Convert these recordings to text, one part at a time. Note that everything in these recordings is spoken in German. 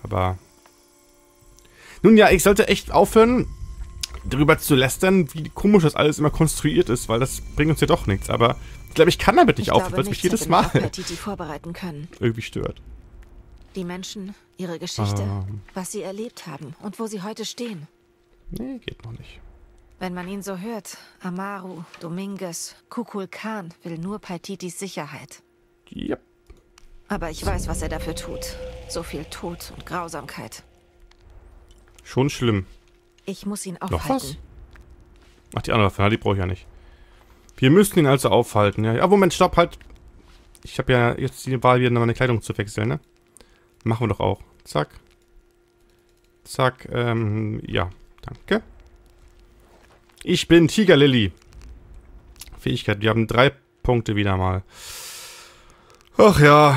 Aber... Nun ja, ich sollte echt aufhören, darüber zu lästern, wie komisch das alles immer konstruiert ist, weil das bringt uns ja doch nichts. Aber ich glaube, ich kann damit nicht aufhören, weil es mich jedes Mal vorbereiten können. irgendwie stört. Die Menschen, ihre Geschichte, was sie erlebt haben und wo sie heute stehen. Nee, geht noch nicht. Wenn man ihn so hört, Amaru, Dominguez, Kukulkan will nur Paititis Sicherheit. Yep. Aber ich weiß, was er dafür tut. So viel Tod und Grausamkeit. Schon schlimm. Ich muss ihn Noch aufhalten. was? Ach, die andere Waffe, die brauche ich ja nicht. Wir müssen ihn also aufhalten. Ja, Moment, stopp, halt. Ich habe ja jetzt die Wahl, wieder meine Kleidung zu wechseln, ne? Machen wir doch auch. Zack. Zack, ja. Danke. Ich bin Tiger Lily. Fähigkeit. Wir haben 3 Punkte wieder mal. Ach ja,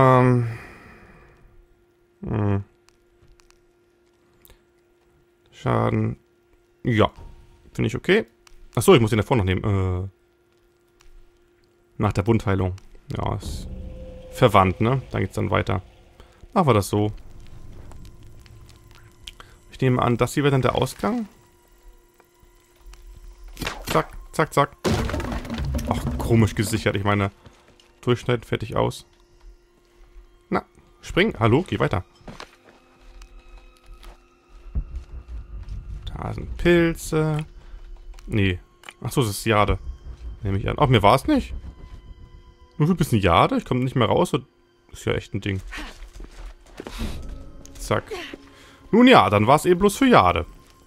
Schaden. Ja. Finde ich okay. Achso, ich muss den davor noch nehmen. Nach der Wundheilung. Ja, ist verwandt, ne? Dann geht's dann weiter. Machen wir das so. Ich nehme an, das hier wird dann der Ausgang. Zack, zack, zack. Ach, komisch gesichert. Ich meine, durchschneiden, fertig aus. Na, spring. Hallo, geh weiter. Da sind Pilze. Nee. Achso, das ist Jade. Nehme ich an. Ach, mir war es nicht. Nur für ein bisschen Jade? Ich komme nicht mehr raus. Das ist ja echt ein Ding. Zack. Nun ja, dann war es eben bloß für Jade.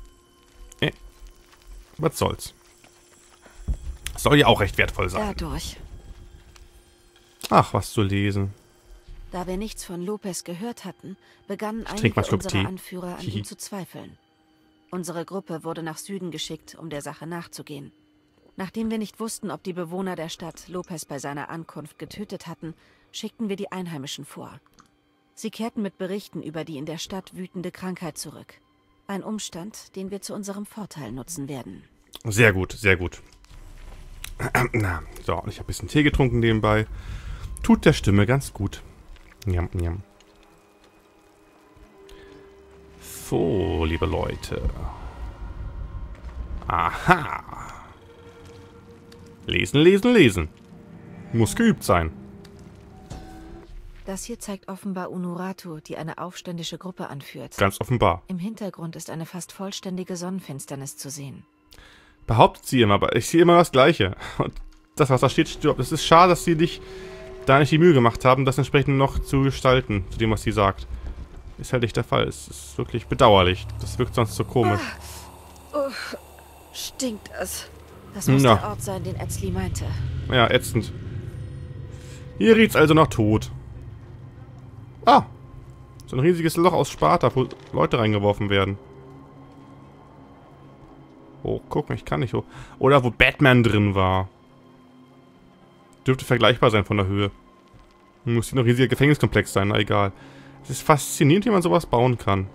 Was soll's. Soll ja auch recht wertvoll sein. Dadurch. Ach, was zu lesen. Da wir nichts von Lopez gehört hatten, begannen Trink mal einige einen Schluck unserer Tee. Anführer an ihm zu zweifeln. Unsere Gruppe wurde nach Süden geschickt, um der Sache nachzugehen. Nachdem wir nicht wussten, ob die Bewohner der Stadt Lopez bei seiner Ankunft getötet hatten, schickten wir die Einheimischen vor. Sie kehrten mit Berichten über die in der Stadt wütende Krankheit zurück. Ein Umstand, den wir zu unserem Vorteil nutzen werden. Sehr gut, sehr gut. Na, so, ich habe ein bisschen Tee getrunken nebenbei. Tut der Stimme ganz gut. Njam, njam. So, liebe Leute. Aha. Lesen, lesen, lesen. Muss geübt sein. Das hier zeigt offenbar Unuratu, die eine aufständische Gruppe anführt. Ganz offenbar. Im Hintergrund ist eine fast vollständige Sonnenfinsternis zu sehen. Behauptet sie immer, aber ich sehe immer das Gleiche. Und das, was da steht, stirbt. Es ist schade, dass sie da nicht die Mühe gemacht haben, das entsprechend noch zu gestalten, zu dem, was sie sagt. Ist halt nicht der Fall. Es ist wirklich bedauerlich. Das wirkt sonst so komisch. Stinkt es. Das muss der Ort sein, den Etzli meinte. Ja, ätzend. Hier riecht's also nach Tod. Ah! So ein riesiges Loch aus Sparta, wo Leute reingeworfen werden. Oh, guck mal, ich kann nicht hoch. Oder wo Batman drin war. Dürfte vergleichbar sein von der Höhe. Muss hier noch ein riesiger Gefängniskomplex sein, na egal. Es ist faszinierend, wie man sowas bauen kann.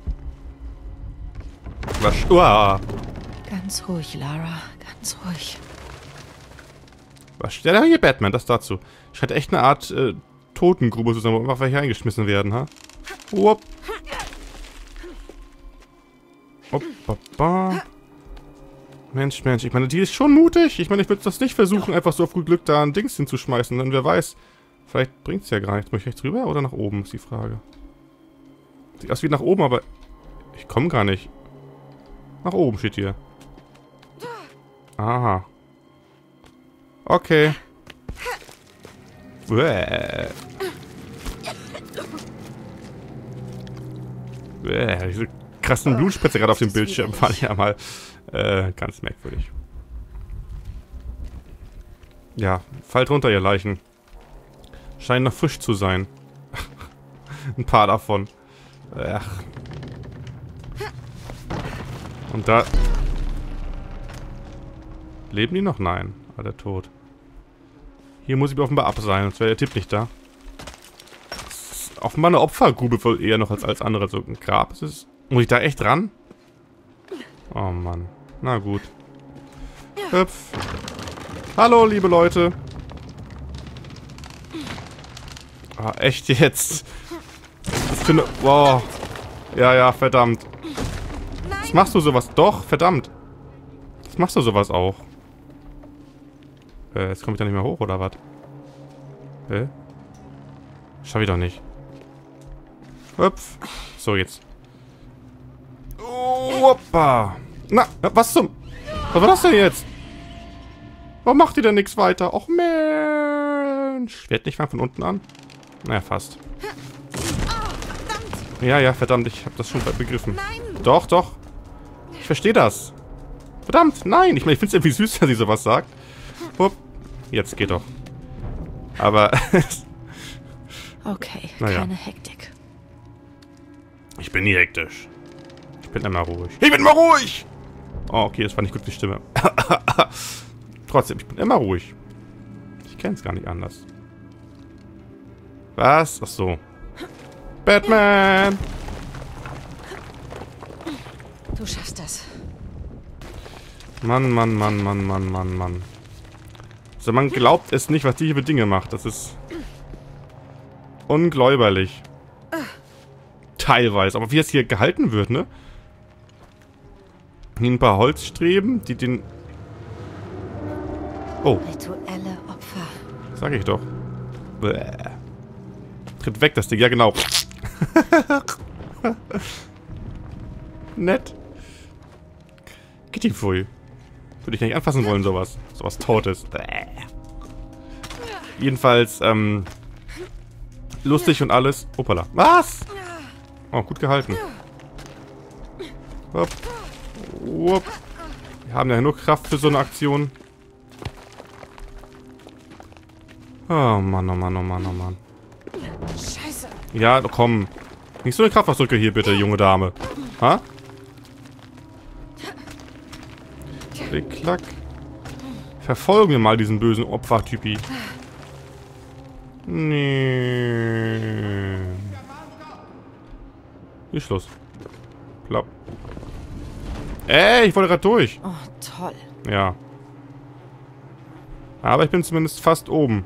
Was? Uah. Ganz ruhig, Lara. Ganz ruhig. Was steht da hier, Batman? Das dazu. Scheint echt eine Art Totengrube zu sein, wo einfach welche eingeschmissen werden, ha? Upp. Upp. Mensch, Mensch. Ich meine, die ist schon mutig. Ich meine, ich würde das nicht versuchen, einfach so auf gut Glück da ein Dings hinzuschmeißen. Denn wer weiß, vielleicht bringt es ja gar nichts. Muss ich rechts rüber oder nach oben, ist die Frage. Sieht aus wie nach oben, aber ich komme gar nicht. Nach oben steht hier. Aha. Okay. Bäh. Bäh. Diese krassen Blutspritze gerade auf dem Bildschirm fand ich ja mal ganz merkwürdig. Ja, fallt runter, ihr Leichen. Scheinen noch frisch zu sein. Ein paar davon. Ach. Und da... Leben die noch? Nein. Alle tot. Hier muss ich offenbar ab sein, sonst wäre der Tipp nicht da. Das ist offenbar eine Opfergrube wohl eher noch als andere. So ein Grab ist es. Muss ich da echt ran? Oh Mann. Na gut. Hüpf. Hallo, liebe Leute. Ah, echt jetzt? für eine... Wow. Ja, ja, verdammt. Was machst du sowas? Doch, verdammt. Was machst du sowas auch? Jetzt komme ich da nicht mehr hoch, oder was? Schaffe ich doch nicht. Hüpf. So, jetzt. Oh, hoppa. Na, was zum... Was war das denn jetzt? Warum macht ihr denn nichts weiter? Och, Mensch. Werd nicht mal von unten an? Naja, fast. Ja, ja, verdammt. Ich habe das schon begriffen. Doch, doch. Ich verstehe das. Verdammt, nein. Ich meine, ich finde es irgendwie süß, dass sie sowas sagt. Hup. Jetzt geht doch. Aber... Okay, naja. keine Hektik. Ich bin nie hektisch. Ich bin immer ruhig. Ich bin immer ruhig! Oh, okay, das war nicht gut, die Stimme. Trotzdem, ich bin immer ruhig. Ich kenne es gar nicht anders. Was? Ach so. Batman! Du schaffst das. Mann, Mann, Mann, Mann, Mann, Mann, Mann. Also man glaubt es nicht, was die hier für Dinge macht. Das ist ungläuberlich. Teilweise. Aber wie es hier gehalten wird, ne? Hier ein paar Holzstreben, die den... Oh. Rituelle Opfer. Sag ich doch. Bäh. Tritt weg, das Ding. Ja, genau. Nett. Geht die Pfui. Würde ich gar nicht anfassen wollen, sowas. Sowas Totes. Bäh. Jedenfalls, lustig und alles. Hoppala. Was? Oh, gut gehalten. Hopp. Hopp. Wir haben ja genug Kraft für so eine Aktion. Oh Mann, oh Mann, oh Mann, oh Mann. Scheiße. Ja, komm. Nicht so eine Kraftausdrücke hier bitte, junge Dame. Ha? Klick, klack. Verfolgen wir mal diesen bösen Opfertypi. Nee. Hier ist Schluss. Plopp. Ich wollte gerade durch. Oh, toll. Ja. Aber ich bin zumindest fast oben.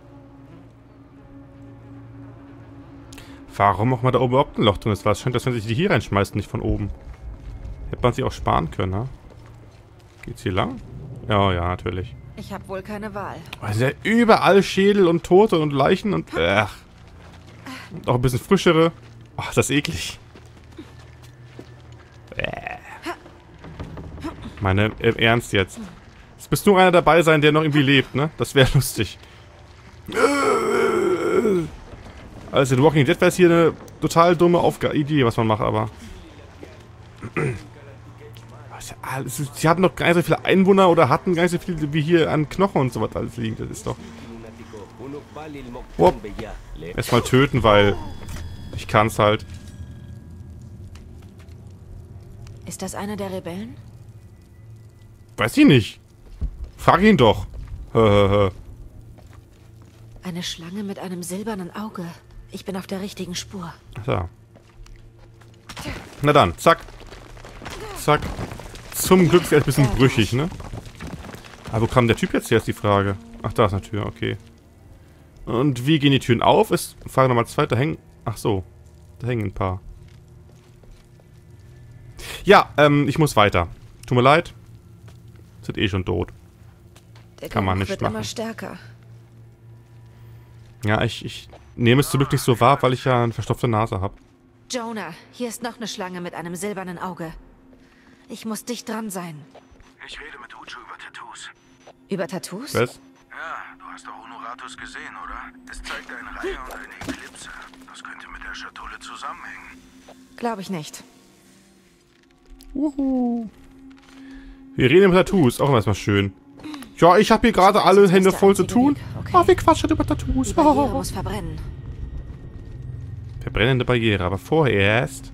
Warum auch mal da oben überhaupt ein Loch drin ist? Weil es scheint, dass wenn sich die hier reinschmeißt, nicht von oben. Hätte man sie auch sparen können, ne? Geht's hier lang? Ja, ja, natürlich. Ich habe wohl keine Wahl. Also ja überall Schädel und Tote und Leichen und... Und auch ein bisschen frischere. Oh, ist das eklig. Meine, im Ernst jetzt. Es müsste nur einer dabei sein, der noch irgendwie lebt, ne? Das wäre lustig. Also in Walking Dead wäre es hier eine total dumme Idee, was man macht, aber... Sie hatten doch gar nicht so viele Einwohner oder hatten gar nicht so viele wie hier an Knochen und sowas alles liegen. Das ist doch... Hopp. Erstmal töten, weil... Ich kann's halt. Ist das einer der Rebellen? Weiß ich nicht. Frag ihn doch. Eine Schlange mit einem silbernen Auge. Ich bin auf der richtigen Spur. So. Na dann, zack. Zack. Zum Glück ist er ein bisschen brüchig, ne? Aber wo kam der Typ jetzt her, ist die Frage. Ach, da ist eine Tür, okay. Und wie gehen die Türen auf? Ist Frage Nummer 2, da hängen... Ach so. Da hängen ein paar. Ja, ich muss weiter. Tut mir leid. Sind eh schon tot. Der Kann man Geruch nicht wird machen. immer stärker. Ja, ich nehme es zum Glück nicht so wahr, weil ich ja eine verstopfte Nase habe. Jonah, hier ist noch eine Schlange mit einem silbernen Auge. Ich muss dicht dran sein. Ich rede mit Ucho über Tattoos. Über Tattoos? Was? Ja, du hast doch Honoratus gesehen, oder? Es zeigt eine Reihe und eine Eklipse. Das könnte mit der Schatulle zusammenhängen. Glaube ich nicht. Wuhu. Wir reden über Tattoos, auch erstmal schön. Ja, ich habe hier gerade alle Hände voll zu tun. Okay. Oh, wir quatschen über Tattoos. Die Barriere muss verbrennen. Verbrennende Barriere, aber vorerst...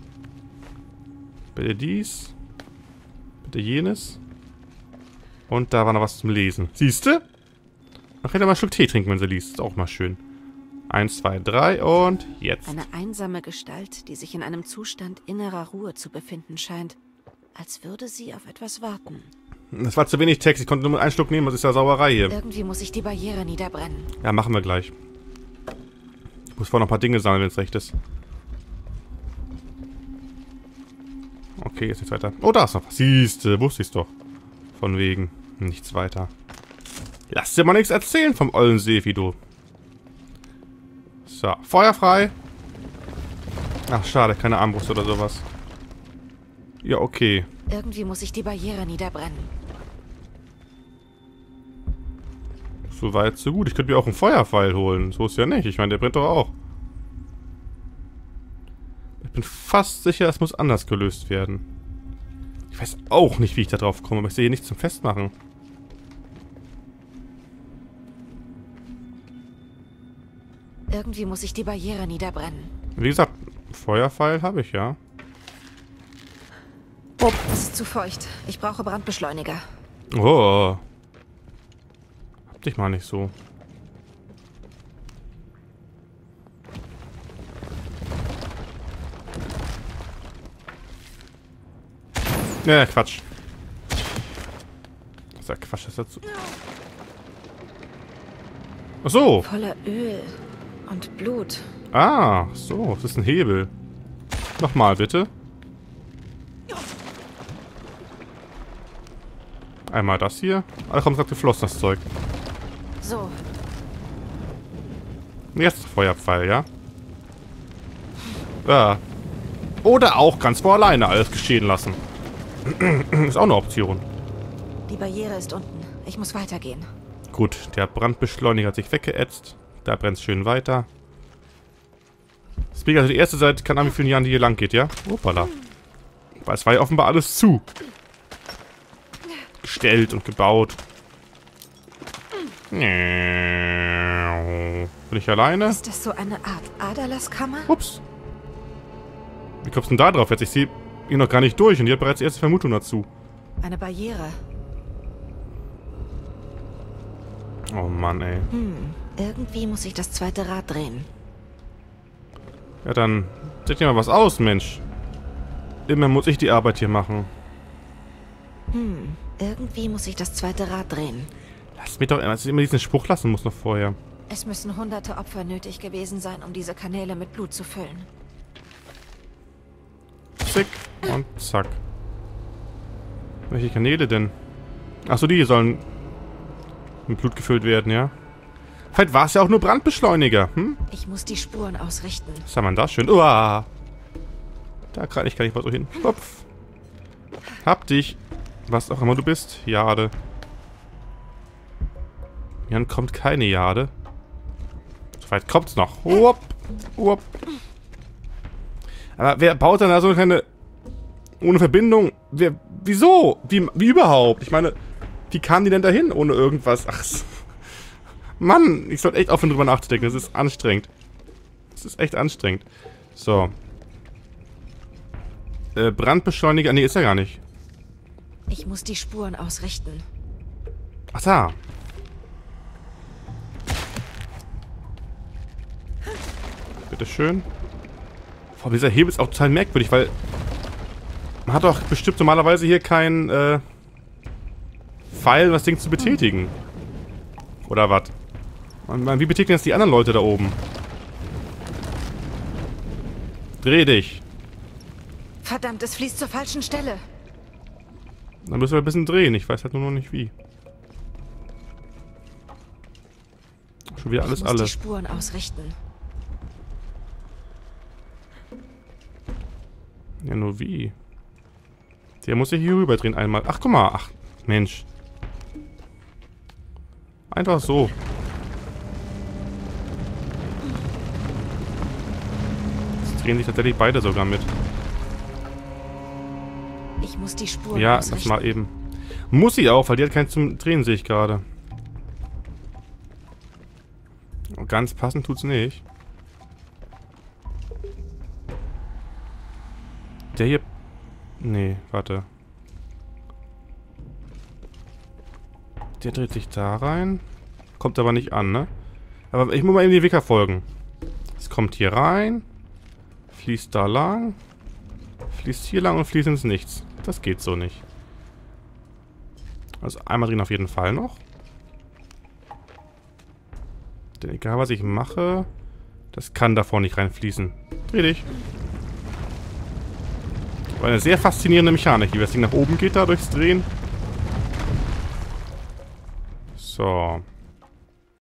Bitte dies. Bitte jenes. Und da war noch was zum Lesen. Siehste? Man kann ja mal einen Schluck Tee trinken, wenn sie liest. Ist auch mal schön. 1, 2, 3 und jetzt. Eine einsame Gestalt, die sich in einem Zustand innerer Ruhe zu befinden scheint. Als würde sie auf etwas warten. Das war zu wenig Text. Ich konnte nur einen Schluck nehmen. Das ist ja Sauerei hier. Irgendwie muss ich die Barriere niederbrennen. Ja, machen wir gleich. Ich muss vorher noch ein paar Dinge sammeln, wenn es recht ist. Okay, jetzt nichts weiter. Oh, da ist noch was. Siehste, wusste ich's doch. Von wegen. Nichts weiter. Lass dir mal nichts erzählen vom ollen Sefi, du. So, Feuer frei. Ach, schade, keine Armbrust oder sowas. Ja, okay. Irgendwie muss ich die Barriere niederbrennen. So weit, so gut. Ich könnte mir auch einen Feuerpfeil holen. So ist ja nicht. Ich meine, der brennt doch auch. Ich bin fast sicher, es muss anders gelöst werden. Ich weiß auch nicht, wie ich da drauf komme, aber ich sehe hier nichts zum Festmachen. Irgendwie muss ich die Barriere niederbrennen. Wie gesagt, Feuerpfeil habe ich, ja. Oh, es ist zu feucht. Ich brauche Brandbeschleuniger. Oh. Hab dich mal nicht so. Ja, Quatsch. Das ist ja Quatsch, das dazu. Ach so. Voller Öl und Blut. Ah, so. Das ist ein Hebel. Nochmal, bitte. Einmal das hier. Ach, kommt gerade geflossen, das Zeug. So. Jetzt Feuerpfeil, ja? Ja. Oder auch ganz vor alleine alles geschehen lassen. Ist auch eine Option. Die Barriere ist unten. Ich muss weitergehen. Gut, der Brandbeschleuniger hat sich weggeätzt. Da brennt es schön weiter. Speaker, also die erste Seite kann an wie vielen Jahren die hier lang geht, ja? Hoppala. Weil es war ja offenbar alles zu. Gestellt und gebaut. Bin ich alleine? Ist das so eine Art Aderlasskammer? Ups. Wie kommst du denn da drauf jetzt? Ich sehe ihn noch gar nicht durch und die hat bereits die erste Vermutung dazu. Eine Barriere. Oh Mann, ey. Irgendwie muss ich das zweite Rad drehen. Ja, dann seht ihr mal was aus, Mensch. Immer muss ich die Arbeit hier machen. Irgendwie muss ich das zweite Rad drehen. Lass mich doch immer diesen Spruch lassen muss noch vorher. Es müssen hunderte Opfer nötig gewesen sein, um diese Kanäle mit Blut zu füllen. Zick und zack. Welche Kanäle denn? Achso, die hier sollen mit Blut gefüllt werden, ja? Vielleicht war es ja auch nur Brandbeschleuniger, hm? Ich muss die Spuren ausrichten. Was haben wir da schön? Uah. Da kann ich mal so hin. Kopf. Hab dich. Was auch immer du bist. Jade. Hier kommt keine Jade. So weit kommt's noch. Uop. Uop. Aber wer baut dann da so eine kleine... Ohne Verbindung? Wieso? Wie überhaupt? Ich meine, wie kamen die denn dahin ohne irgendwas? Ach, Mann, ich sollte echt aufhören, drüber nachzudenken. Das ist anstrengend. Das ist echt anstrengend. So. Brandbeschleuniger. Nee, ist er gar nicht. Ich muss die Spuren ausrichten. Ach da. Bitteschön. Boah, dieser Hebel ist auch total merkwürdig, weil... Man hat doch bestimmt normalerweise hier kein, Pfeil, um das Ding zu betätigen. Oder was? Wie betätigen das die anderen Leute da oben? Dreh dich. Verdammt, es fließt zur falschen Stelle. Dann müssen wir ein bisschen drehen. Ich weiß halt nur noch nicht wie. Schon wieder Ich muss die Spuren ausrichten. Ja, nur wie? Der muss ja hier rüber drehen einmal. Ach, guck mal. Ach, Mensch. Einfach so. Jetzt drehen sich tatsächlich beide sogar mit. Ich muss die Spuren Ja, ausrichten. das mal eben. Muss sie auch, weil die hat keinen zum Drehen, sehe ich gerade. Ganz passend tut's nicht. Der hier... Nee, warte. Der dreht sich da rein. Kommt aber nicht an, ne? Aber ich muss mal eben die Wicker folgen. Es kommt hier rein. Fließt da lang. Fließt hier lang und fließt ins Nichts. Das geht so nicht. Also einmal drehen auf jeden Fall noch. Denn egal was ich mache, das kann davor nicht reinfließen. Dreh dich. War eine sehr faszinierende Mechanik, wie das Ding nach oben geht da durchs Drehen. So.